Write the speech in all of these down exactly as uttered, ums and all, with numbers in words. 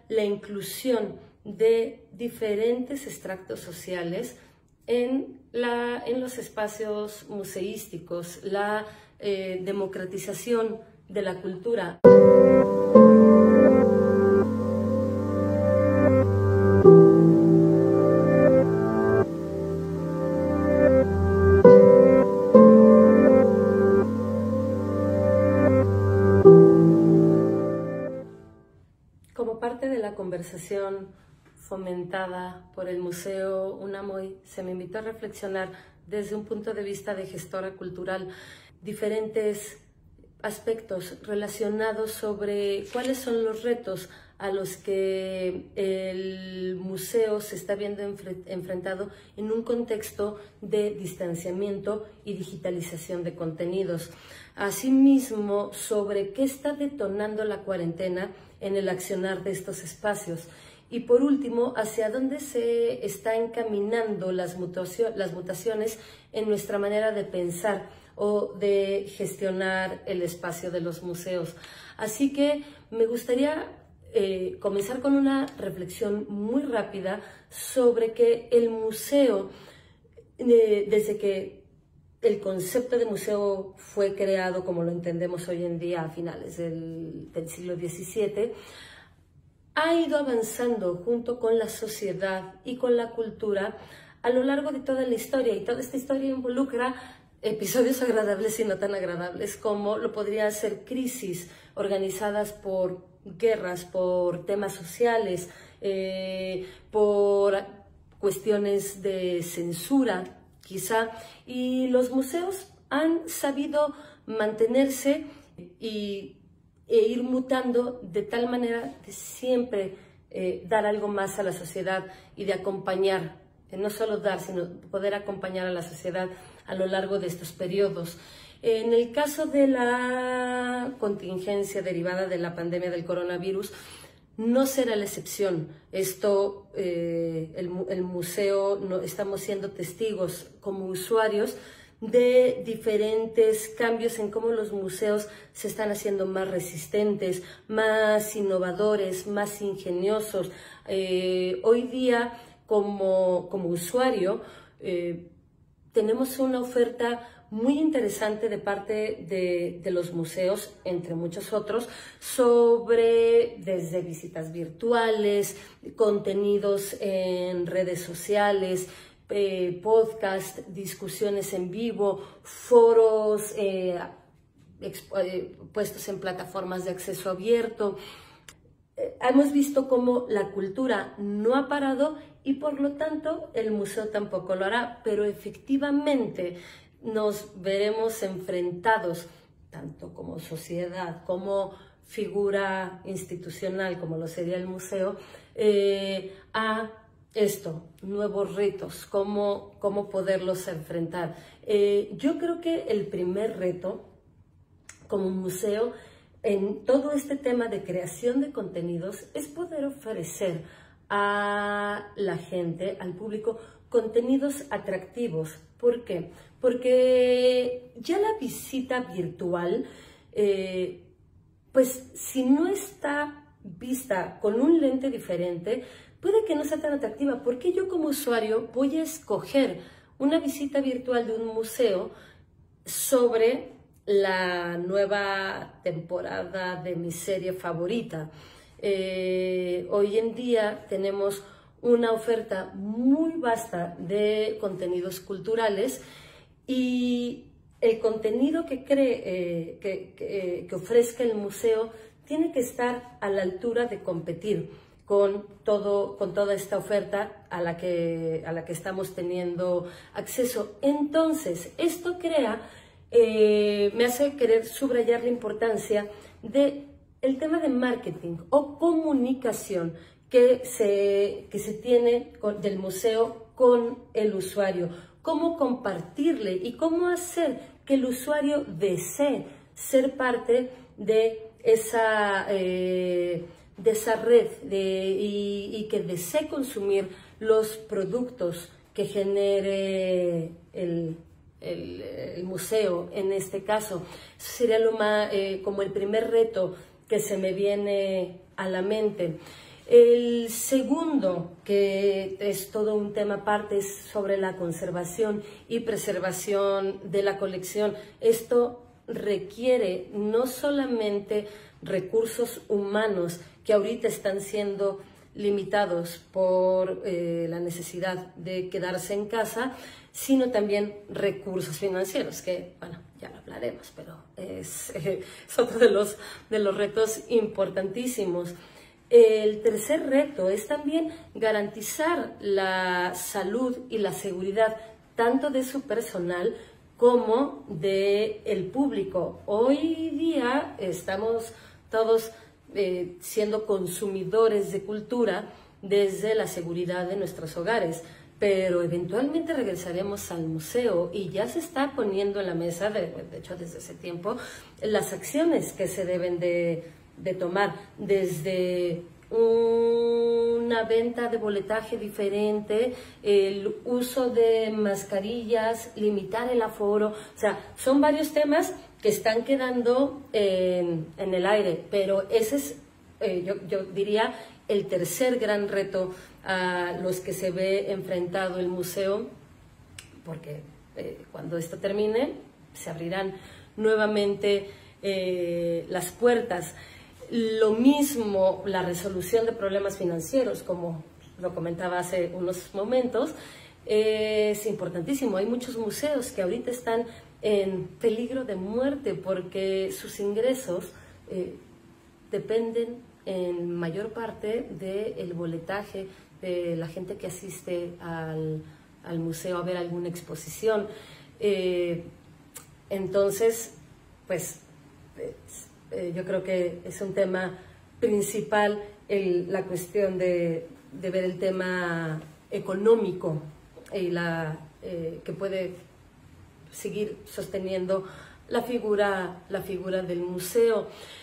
la inclusión de diferentes extractos sociales en, la, en los espacios museísticos, la eh, democratización de la cultura. Como parte de la conversación fomentada por el Museo Unamoy, se me invitó a reflexionar desde un punto de vista de gestora cultural diferentes aspectos relacionados sobre cuáles son los retos a los que el museo se está viendo enfrentado en un contexto de distanciamiento y digitalización de contenidos. Asimismo, sobre qué está detonando la cuarentena en el accionar de estos espacios. Y por último, hacia dónde se está encaminando las mutaciones, las mutaciones en nuestra manera de pensar o de gestionar el espacio de los museos. Así que me gustaría eh, comenzar con una reflexión muy rápida sobre que el museo, eh, desde que el concepto de museo fue creado como lo entendemos hoy en día a finales del, del siglo diecisiete, ha ido avanzando junto con la sociedad y con la cultura a lo largo de toda la historia, y toda esta historia involucra episodios agradables y no tan agradables, como lo podría ser crisis organizadas por guerras, por temas sociales, eh, por cuestiones de censura, quizá, y los museos han sabido mantenerse y, e ir mutando de tal manera de siempre eh, dar algo más a la sociedad y de acompañar, eh, no solo dar, sino poder acompañar a la sociedad a lo largo de estos periodos. En el caso de la contingencia derivada de la pandemia del coronavirus, no será la excepción. Esto, eh, el, el museo, no, estamos siendo testigos como usuarios de diferentes cambios en cómo los museos se están haciendo más resistentes, más innovadores, más ingeniosos. Eh, hoy día, como, como usuario, eh, tenemos una oferta muy interesante de parte de, de los museos, entre muchos otros, sobre desde visitas virtuales, contenidos en redes sociales, eh, podcast, discusiones en vivo, foros eh, eh, puestos en plataformas de acceso abierto. Eh, hemos visto cómo la cultura no ha parado y por lo tanto el museo tampoco lo hará, pero efectivamente nos veremos enfrentados, tanto como sociedad, como figura institucional, como lo sería el museo, eh, a esto, nuevos retos, cómo, cómo poderlos enfrentar. Eh, yo creo que el primer reto como museo en todo este tema de creación de contenidos es poder ofrecer a la gente, al público, contenidos atractivos. ¿Por qué? Porque ya la visita virtual, eh, pues si no está vista con un lente diferente, puede que no sea tan atractiva. ¿Por qué yo como usuario voy a escoger una visita virtual de un museo sobre la nueva temporada de mi serie favorita? Eh, hoy en día tenemos una oferta muy vasta de contenidos culturales y el contenido que, cree, eh, que, que, que ofrezca el museo tiene que estar a la altura de competir con, todo, con toda esta oferta a la, que, a la que estamos teniendo acceso. Entonces, esto crea, eh, me hace querer subrayar la importancia de el tema de marketing o comunicación que se, que se tiene con, del museo con el usuario, cómo compartirle y cómo hacer que el usuario desee ser parte de esa, eh, de esa red de, y, y que desee consumir los productos que genere el, el, el museo. En este caso sería lo más, eh, como el primer reto que se me viene a la mente. El segundo, que es todo un tema aparte, es sobre la conservación y preservación de la colección. Esto requiere no solamente recursos humanos que ahorita están siendo limitados por eh, la necesidad de quedarse en casa, sino también recursos financieros, que, bueno, ya lo hablaremos, pero es, eh, es otro de los, de los retos importantísimos. El tercer reto es también garantizar la salud y la seguridad tanto de su personal como del público. Hoy día estamos todos eh, siendo consumidores de cultura desde la seguridad de nuestros hogares, pero eventualmente regresaremos al museo y ya se está poniendo en la mesa, de, de hecho desde ese tiempo, las acciones que se deben de, de tomar, desde una venta de boletaje diferente, el uso de mascarillas, limitar el aforo, o sea, son varios temas que están quedando en, en el aire, pero ese es, eh, yo, yo diría, el tercer gran reto a los que se ve enfrentado el museo, porque eh, cuando esto termine se abrirán nuevamente eh, las puertas. Lo mismo la resolución de problemas financieros, como lo comentaba hace unos momentos, eh, es importantísimo. Hay muchos museos que ahorita están en peligro de muerte porque sus ingresos eh, dependen en mayor parte del boletaje de la gente que asiste al, al museo a ver alguna exposición. Eh, entonces, pues, eh, yo creo que es un tema principal el, la cuestión de, de ver el tema económico y la, eh, que puede seguir sosteniendo la figura, la figura del museo.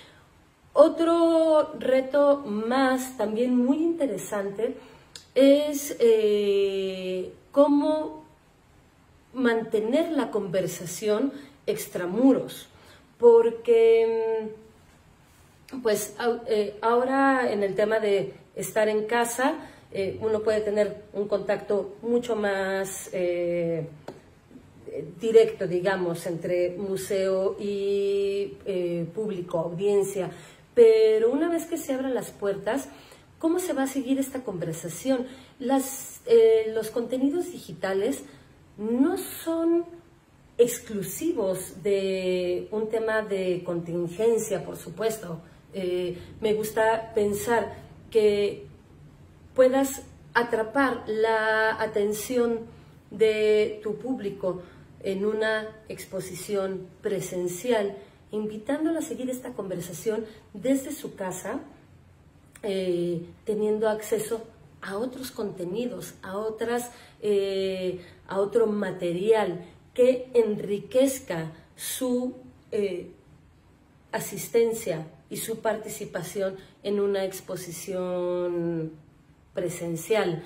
Otro reto más, también muy interesante, es eh, cómo mantener la conversación extramuros, porque pues eh, ahora en el tema de estar en casa, eh, uno puede tener un contacto mucho más eh, directo, digamos, entre museo y eh, público, audiencia. Pero una vez que se abran las puertas, ¿cómo se va a seguir esta conversación? Las, eh, los contenidos digitales no son exclusivos de un tema de contingencia, por supuesto. Eh, me gusta pensar que puedas atrapar la atención de tu público en una exposición presencial, invitándolo a seguir esta conversación desde su casa, eh, teniendo acceso a otros contenidos, a, otras, eh, a otro material que enriquezca su eh, asistencia y su participación en una exposición presencial.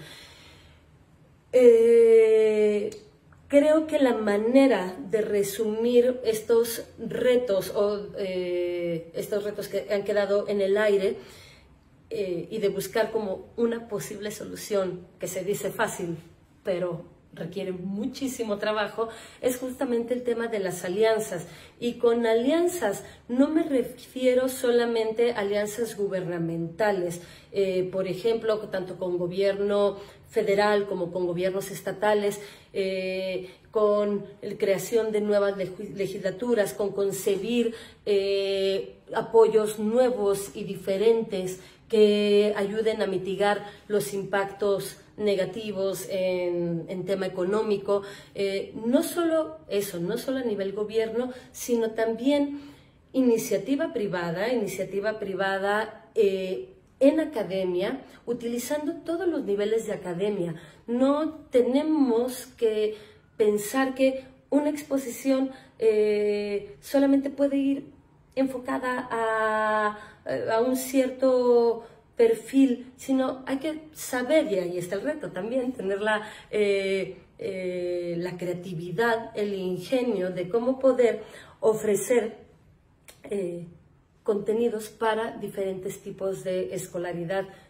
Eh, Creo que la manera de resumir estos retos o eh, estos retos que han quedado en el aire eh, y de buscar como una posible solución que se dice fácil, pero requiere muchísimo trabajo, es justamente el tema de las alianzas. Y con alianzas no me refiero solamente a alianzas gubernamentales, eh, por ejemplo, tanto con gobierno federal como con gobiernos estatales, eh, con la creación de nuevas legislaturas, con concebir eh, apoyos nuevos y diferentes que ayuden a mitigar los impactos negativos en, en tema económico. Eh, no solo eso, no solo a nivel gobierno, sino también iniciativa privada, iniciativa privada eh, en academia, utilizando todos los niveles de academia. No tenemos que pensar que una exposición eh, solamente puede ir enfocada a, a un cierto perfil, sino hay que saber, y ahí está el reto también, tener la, eh, eh, la creatividad, el ingenio de cómo poder ofrecer eh, contenidos para diferentes tipos de escolaridad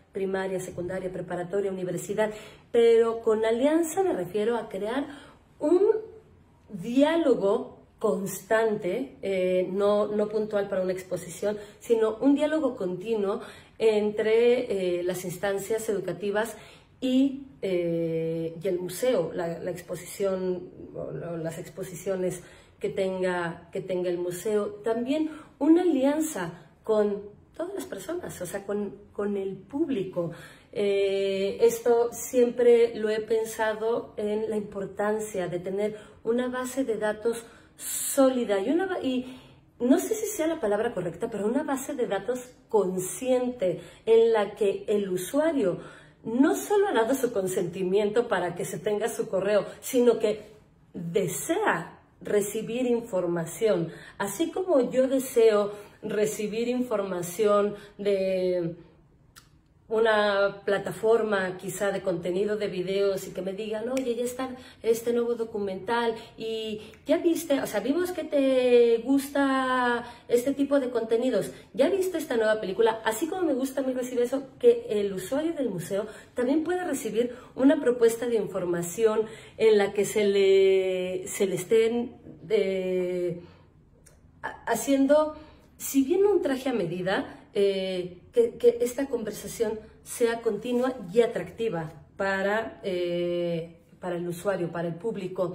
primaria, secundaria, preparatoria, universidad, pero con alianza me refiero a crear un diálogo constante, eh, no, no puntual para una exposición, sino un diálogo continuo entre eh, las instancias educativas y, eh, y el museo, la, la exposición o las exposiciones que tenga, que tenga el museo. También una alianza con todas las personas, o sea, con, con el público. Eh, esto siempre lo he pensado en la importancia de tener una base de datos sólida y, una, y no sé si sea la palabra correcta, pero una base de datos consciente en la que el usuario no solo ha dado su consentimiento para que se tenga su correo, sino que desea recibir información, así como yo deseo recibir información de una plataforma quizá de contenido de videos y que me digan, oye, ya está este nuevo documental y ya viste, o sea, vimos que te gusta este tipo de contenidos, ya viste esta nueva película, así como me gusta a mí recibir eso, que el usuario del museo también pueda recibir una propuesta de información en la que se le, se le estén eh, haciendo, si bien un traje a medida, Eh, que, que esta conversación sea continua y atractiva para, eh, para el usuario, para el público.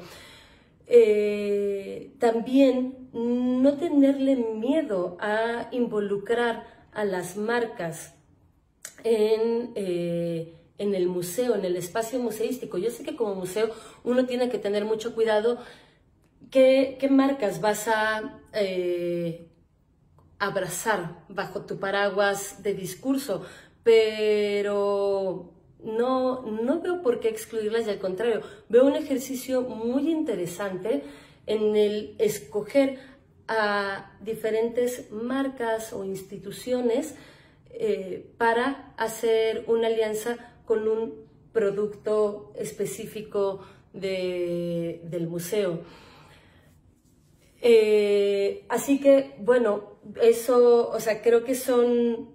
Eh, también no tenerle miedo a involucrar a las marcas en, eh, en el museo, en el espacio museístico. Yo sé que como museo uno tiene que tener mucho cuidado qué, qué marcas vas a Eh, abrazar bajo tu paraguas de discurso, pero no, no veo por qué excluirlas, y al contrario, veo un ejercicio muy interesante en el escoger a diferentes marcas o instituciones eh, para hacer una alianza con un producto específico de, del museo. Eh, así que, bueno, eso, o sea, creo que son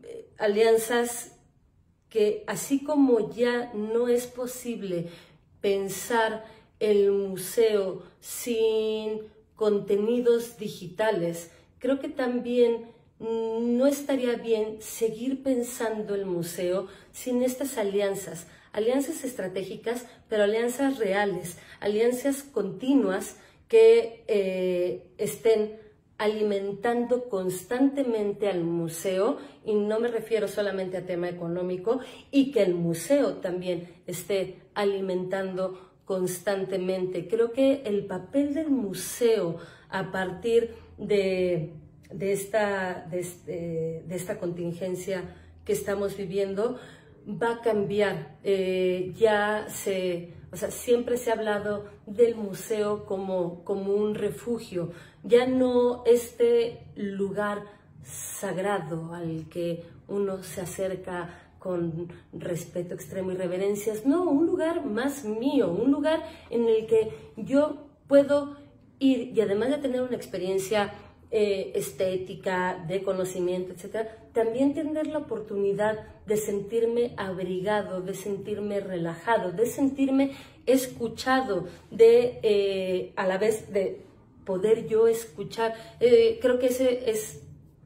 alianzas que, así como ya no es posible pensar el museo sin contenidos digitales, creo que también no estaría bien seguir pensando el museo sin estas alianzas, alianzas estratégicas, pero alianzas reales, alianzas continuas, que eh, estén alimentando constantemente al museo, y no me refiero solamente a tema económico, y que el museo también esté alimentando constantemente. Creo que el papel del museo a partir de, de, esta, de, este, de esta contingencia que estamos viviendo va a cambiar. Eh, ya se... O sea, siempre se ha hablado del museo como, como un refugio, ya no este lugar sagrado al que uno se acerca con respeto extremo y reverencias, no, un lugar más mío, un lugar en el que yo puedo ir y además de tener una experiencia eh, estética, de conocimiento, etcétera, también tener la oportunidad de sentirme abrigado, de sentirme relajado, de sentirme escuchado, de eh, a la vez de poder yo escuchar. Eh, creo que ese es,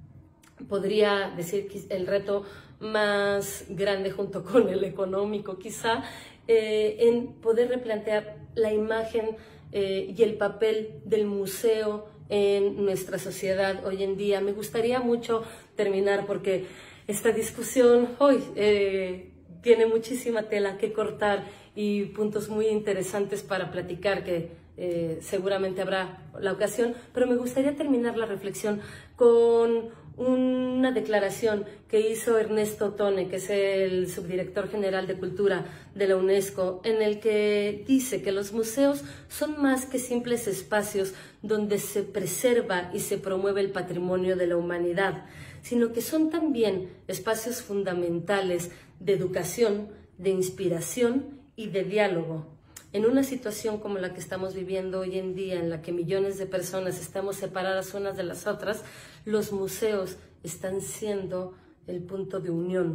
podría decir, el reto más grande junto con el económico quizá, eh, en poder replantear la imagen eh, y el papel del museo en nuestra sociedad hoy en día. Me gustaría mucho terminar porque esta discusión hoy eh, tiene muchísima tela que cortar y puntos muy interesantes para platicar que eh, seguramente habrá la ocasión, pero me gustaría terminar la reflexión con una declaración que hizo Ernesto Tone, que es el subdirector general de Cultura de la UNESCO, en el que dice que los museos son más que simples espacios donde se preserva y se promueve el patrimonio de la humanidad, sino que son también espacios fundamentales de educación, de inspiración y de diálogo. En una situación como la que estamos viviendo hoy en día, en la que millones de personas estamos separadas unas de las otras, los museos están siendo el punto de unión,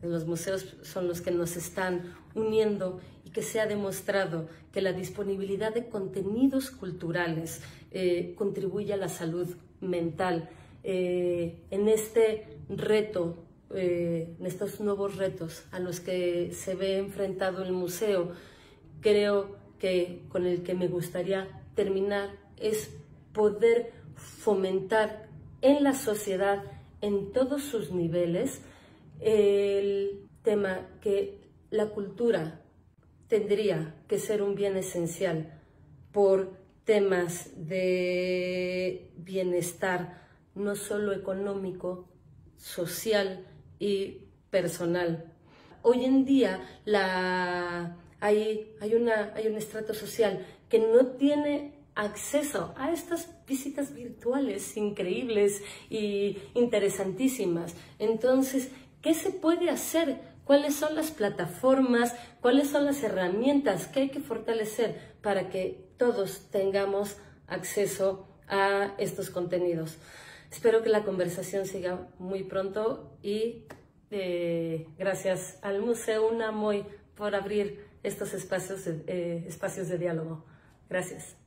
los museos son los que nos están uniendo y que se ha demostrado que la disponibilidad de contenidos culturales eh, contribuye a la salud mental. Eh, en este reto, eh, en estos nuevos retos a los que se ve enfrentado el museo, creo que con el que me gustaría terminar es poder fomentar en la sociedad, en todos sus niveles, el tema que la cultura tendría que ser un bien esencial por temas de bienestar, no solo económico, social y personal. Hoy en día la, hay, hay, una, hay un estrato social que no tiene acceso a estas visitas virtuales increíbles y interesantísimas. Entonces, ¿qué se puede hacer? ¿Cuáles son las plataformas? ¿Cuáles son las herramientas que hay que fortalecer para que todos tengamos acceso a estos contenidos? Espero que la conversación siga muy pronto y eh, gracias al Museo UNAMOY por abrir estos espacios de, eh, espacios de diálogo. Gracias.